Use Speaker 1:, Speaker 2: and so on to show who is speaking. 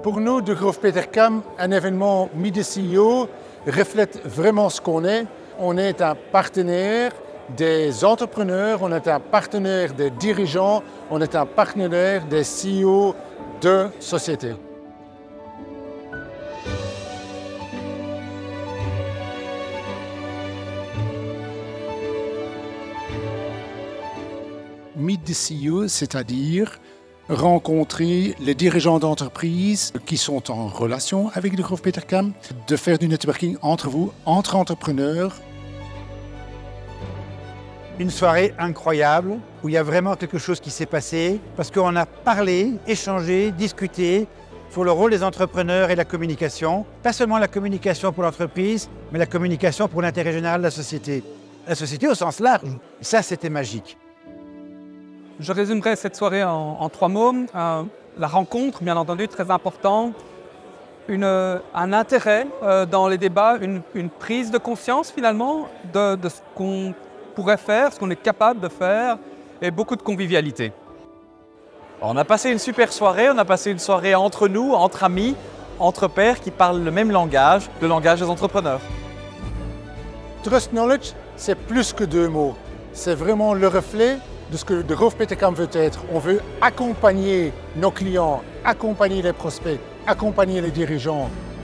Speaker 1: Pour nous, Degroof Petercam, un événement Meet the CEO reflète vraiment ce qu'on est. On est un partenaire des entrepreneurs, on est un partenaire des dirigeants, on est un partenaire des CEO de sociétés. Meet the CEO, c'est-à-dire rencontrer les dirigeants d'entreprises qui sont en relation avec Degroof Petercam, de faire du networking entre vous, entre entrepreneurs.
Speaker 2: Une soirée incroyable où il y a vraiment quelque chose qui s'est passé parce qu'on a parlé, échangé, discuté sur le rôle des entrepreneurs et la communication. Pas seulement la communication pour l'entreprise, mais la communication pour l'intérêt général de la société. La société au sens large. Et ça, c'était magique.
Speaker 3: Je résumerai cette soirée en 3 mots. La rencontre, bien entendu, très important. Un intérêt dans les débats, une prise de conscience finalement de ce qu'on pourrait faire, ce qu'on est capable de faire, et beaucoup de convivialité.
Speaker 4: On a passé une super soirée, on a passé une soirée entre nous, entre amis, entre pairs qui parlent le même langage, le langage des entrepreneurs.
Speaker 1: Trust Knowledge, c'est plus que 2 mots. C'est vraiment le reflet de ce que Degroof Petercam veut être. On veut accompagner nos clients, accompagner les prospects, accompagner les dirigeants